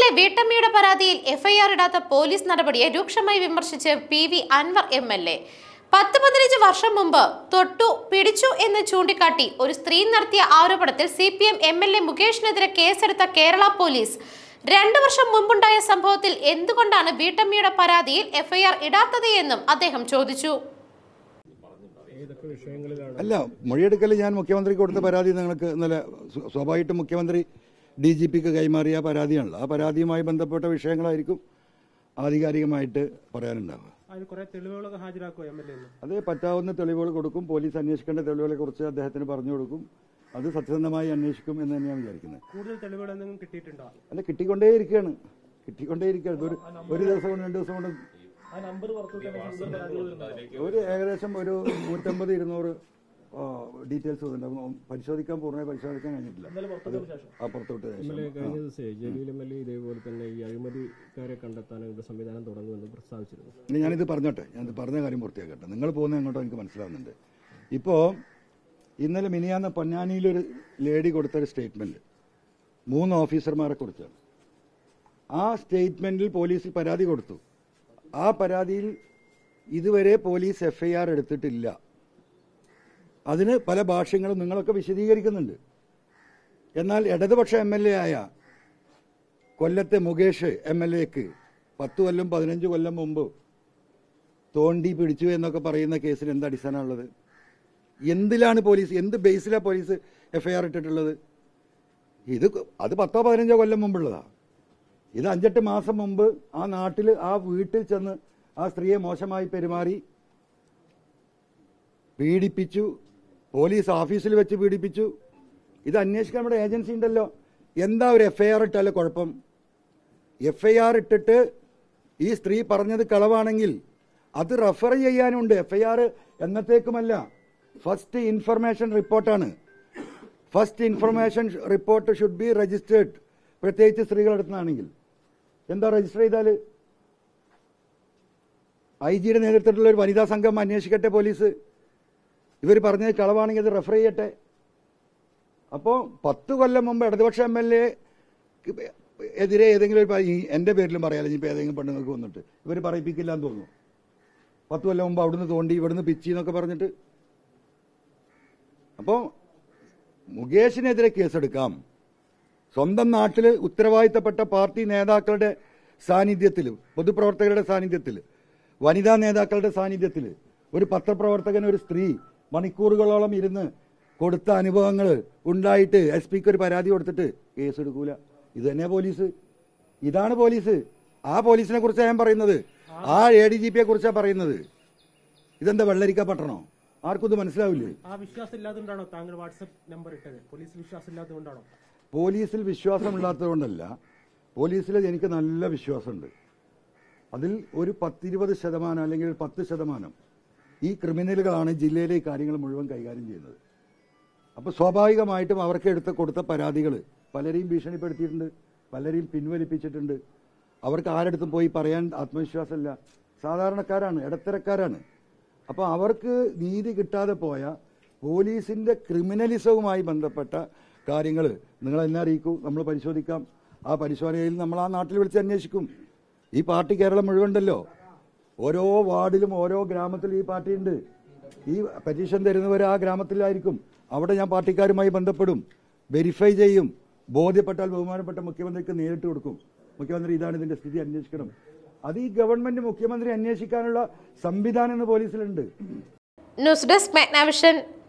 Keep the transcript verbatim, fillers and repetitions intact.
പെരിന്തൽമണ്ണയിലെ വീട്ടമ്മയുടെ പരാതിയിൽ എഫ്ഐആർ ഇടാത്ത പോലീസ് നടപടിയെ രൂക്ഷമായി വിമർശിച്ച് P V Anvar M L A പത്ത് പതിനഞ്ച് വർഷം മുമ്പ് തൊട്ടു പിടിച്ചു എന്ന് ചൂണ്ടിക്കാട്ടി ഒരു സ്ത്രീ നടത്തിയ ആരോപണത്തിൽ C P M M L A മുകേഷിനെതിരെ കേസെടുത്ത കേരള പോലീസ് രണ്ടു വർഷം മുമ്പുണ്ടായ സംഭവത്തിൽ എന്തുകൊണ്ടാണ് വീട്ടമ്മയുടെ പരാതിയിൽ എഫ്ഐആർ ഇടാത്തത് എന്നും അദ്ദേഹം ചോദിച്ചു. അല്ല, മൊഴിയെടുക്കൽ ഞാൻ മുഖ്യമന്ത്രിക്ക് കൊടുത്ത പരാതി നിങ്ങൾക്ക് ഇന്നലെ സ്വാഭാവികമായിട്ടും മുഖ്യമന്ത്രി ഡി ജി പിക്ക് കൈമാറിയ പരാതിയാണല്ലോ. ആ പരാതിയുമായി ബന്ധപ്പെട്ട വിഷയങ്ങളായിരിക്കും ആധികാരികമായിട്ട് പറയാനുണ്ടാവുക. അത് പറ്റാവുന്ന തെളിവുകൾ കൊടുക്കും. പോലീസ് അന്വേഷിക്കേണ്ട തെളിവുകളെ കുറിച്ച് അദ്ദേഹത്തിന് പറഞ്ഞു കൊടുക്കും. അത് സത്യസന്ധമായി അന്വേഷിക്കും എന്ന് തന്നെയാണ് വിചാരിക്കുന്നത്. കൂടുതൽ തെളിവുകൾ എന്തെങ്കിലും കിട്ടിയിട്ടുണ്ടോ? അല്ല, കിട്ടിക്കൊണ്ടേയിരിക്കുകയാണ് കിട്ടിക്കൊണ്ടേയിരിക്കുകയാണ് ഒരു ഒരു ദിവസം കൊണ്ട് രണ്ട് ദിവസം കൊണ്ട് ഒരു ഏകദേശം ഒരു നൂറ്റമ്പത് ഇരുന്നൂറ് ഡീറ്റെയിൽസ് വന്നിട്ടുണ്ട്. പരിശോധിക്കാൻ പൂർണ്ണമായി പരിശോധിക്കാൻ കഴിഞ്ഞിട്ടില്ല. അപ്പുറത്തോട്ട് കഴിഞ്ഞ ദിവസം ജലീൽ എം എൽ എ ഇതേപോലെ തന്നെ ഈ അഴിമതിക്കാരെ കണ്ടെത്താനുള്ള സംവിധാനം തുടങ്ങുമെന്ന് പ്രസ്താവിച്ചിരുന്നു. ഞാനിത് പറഞ്ഞോട്ടെ, ഞാനിത് പറഞ്ഞ കാര്യം പൂർത്തിയാക്കട്ടെ. നിങ്ങൾ പോകുന്ന എങ്ങോട്ടോ എനിക്ക് മനസ്സിലാവുന്നുണ്ട്. ഇപ്പോൾ ഇന്നലെ മിനിയാന്ന് പൊന്നാനിയിലൊരു ലേഡി കൊടുത്തൊരു സ്റ്റേറ്റ്മെന്റ് മൂന്ന് ഓഫീസർമാരെ കുറിച്ചാണ്. ആ സ്റ്റേറ്റ്മെന്റിൽ പോലീസിൽ പരാതി കൊടുത്തു. ആ പരാതിയിൽ ഇതുവരെ പോലീസ് എഫ് ഐ ആർ എടുത്തിട്ടില്ല. അതിന് പല ഭാഷ്യങ്ങളും നിങ്ങളൊക്കെ വിശദീകരിക്കുന്നുണ്ട്. എന്നാൽ ഇടതുപക്ഷ എം എൽ എ ആയ കൊല്ലത്തെ മുകേഷ് എം എൽ എക്ക് പത്ത് കൊല്ലം പതിനഞ്ച് കൊല്ലം മുമ്പ് തോണ്ടി പിടിച്ചു എന്നൊക്കെ പറയുന്ന കേസിൽ എന്ത് അടിസ്ഥാനമുള്ളത്? എന്തിലാണ് പോലീസ്, എന്ത് ബേസിലാണ് പോലീസ് എഫ് ഐ ആർ ഇട്ടിട്ടുള്ളത്? ഇത് അത് പത്തോ പതിനഞ്ചോ കൊല്ലം മുമ്പുള്ളതാണ്. ഇത് അഞ്ചെട്ട് മാസം മുമ്പ് ആ നാട്ടിൽ ആ വീട്ടിൽ ചെന്ന് ആ സ്ത്രീയെ മോശമായി പെരുമാറി പീഡിപ്പിച്ചു. പോലീസ് ഓഫീസിൽ വെച്ച് പീഡിപ്പിച്ചു. ഇത് അന്വേഷിക്കാൻ നമ്മുടെ ഏജൻസി ഉണ്ടല്ലോ. എന്താ ഒരു എഫ് ഐ ആർ ഇട്ടല്ലേ കുഴപ്പം? എഫ് ഐ ആർ ഇട്ടിട്ട് ഈ സ്ത്രീ പറഞ്ഞത് കളവാണെങ്കിൽ അത് റെഫർ ചെയ്യാനുണ്ട്. എഫ് ഐ ആർ എന്നത്തേക്കുമല്ല, ഫസ്റ്റ് ഇൻഫർമേഷൻ റിപ്പോർട്ടാണ്. First information report should be registered. പ്രത്യേകിച്ച് സ്ത്രീകളെടുത്താണെങ്കിൽ എന്താ രജിസ്റ്റർ ചെയ്താൽ? ഐ ജിയുടെ നേതൃത്വത്തിലുള്ള ഒരു വനിതാ സംഘം അന്വേഷിക്കട്ടെ പോലീസ്. ഇവർ പറഞ്ഞത് കളവാണെങ്കിൽ അത് റെഫർ ചെയ്യട്ടെ. അപ്പോൾ പത്ത് കൊല്ലം മുമ്പ് ഇടതുപക്ഷ എം എൽ എ എതിരെ ഏതെങ്കിലും ഒരു എൻ്റെ പേരിലും പറയാമല്ലോ, ഇനിയിപ്പോൾ ഏതെങ്കിലും പെണ്ണുങ്ങൾക്ക് വന്നിട്ട് ഇവർ പറയിപ്പിക്കില്ല എന്ന് തോന്നുന്നു. പത്ത് കൊല്ലം മുമ്പ് അവിടുന്ന് തോണ്ടി ഇവിടുന്ന് പിച്ചി എന്നൊക്കെ പറഞ്ഞിട്ട്. അപ്പോൾ മുകേഷിനെതിരെ കേസെടുക്കാം. സ്വന്തം നാട്ടിൽ ഉത്തരവാദിത്തപ്പെട്ട പാർട്ടി നേതാക്കളുടെ സാന്നിധ്യത്തിൽ, പൊതുപ്രവർത്തകരുടെ സാന്നിധ്യത്തിൽ, വനിതാ നേതാക്കളുടെ സാന്നിധ്യത്തിൽ ഒരു പത്രപ്രവർത്തകൻ, ഒരു സ്ത്രീ മണിക്കൂറുകളോളം ഇരുന്ന് കൊടുത്ത അനുഭവങ്ങൾ ഉണ്ടായിട്ട് എസ് പിക്ക് ഒരു പരാതി കൊടുത്തിട്ട് കേസെടുക്കൂല. ഇത് തന്നെ പോലീസ്. ഇതാണ് പോലീസ്. ആ പോലീസിനെ കുറിച്ചാണ് ഞാൻ പറയുന്നത്. ആ എ ഡി ജി പിയെ കുറിച്ചാണ് പറയുന്നത്. ഇതെന്താ വെള്ളരിക്ക പട്ടണോ? ആർക്കും ഇത് മനസ്സിലാവില്ലേ? ആ വിശ്വാസം ഇല്ലാത്തതുകൊണ്ടാണോ താങ്കൾ വാട്സ്ആപ്പ് നമ്പർ ഇട്ടത്? പോലീസ് വിശ്വാസം ഇല്ലാത്തതുകൊണ്ടാണോ? പോലീസിൽ വിശ്വാസമില്ലാത്തതുകൊണ്ടല്ല. പോലീസിൽ എനിക്ക് നല്ല വിശ്വാസമുണ്ട്. അതിൽ ഒരു പത്തിരുപത് ശതമാനം അല്ലെങ്കിൽ ഒരു പത്ത് ശതമാനം ഈ ക്രിമിനലുകളാണ് ജില്ലയിലെ ഈ കാര്യങ്ങൾ മുഴുവൻ കൈകാര്യം ചെയ്യുന്നത്. അപ്പോൾ സ്വാഭാവികമായിട്ടും അവർക്ക് എടുത്ത് കൊടുത്ത പരാതികൾ പലരെയും ഭീഷണിപ്പെടുത്തിയിട്ടുണ്ട്, പലരെയും പിൻവലിപ്പിച്ചിട്ടുണ്ട്. അവർക്ക് ആരെടുത്തും പോയി പറയാൻ ആത്മവിശ്വാസമില്ല. സാധാരണക്കാരാണ്, ഇടത്തരക്കാരാണ്. അപ്പോൾ അവർക്ക് നീതി കിട്ടാതെ പോയ പോലീസിൻ്റെ ക്രിമിനലിസവുമായി ബന്ധപ്പെട്ട കാര്യങ്ങൾ നിങ്ങൾ എന്നെ അറിയിക്കൂ, നമ്മൾ പരിശോധിക്കാം. ആ പരിശോധനയിൽ നമ്മൾ ആ നാട്ടിൽ വിളിച്ച് അന്വേഷിക്കും. ഈ പാർട്ടി കേരളം മുഴുവനുണ്ടല്ലോ. ഓരോ വാർഡിലും ഓരോ ഗ്രാമത്തിലും ഈ പാർട്ടിയുണ്ട്. ഈ പെറ്റീഷൻ തരുന്നവർ ആ ഗ്രാമത്തിലായിരിക്കും. അവിടെ ഞാൻ പാർട്ടിക്കാരുമായി ബന്ധപ്പെടും, വെരിഫൈ ചെയ്യും. ബോധ്യപ്പെട്ടാൽ ബഹുമാനപ്പെട്ട മുഖ്യമന്ത്രിക്ക് നേരിട്ട് കൊടുക്കും. മുഖ്യമന്ത്രി ഇതാണ് ഇതിന്റെ സ്ഥിതി, അന്വേഷിക്കണം. അത് ഈ ഗവൺമെന്റ് മുഖ്യമന്ത്രി അന്വേഷിക്കാനുള്ള സംവിധാനം ഇന്ന് പോലീസിലുണ്ട്. News desk Magnavision.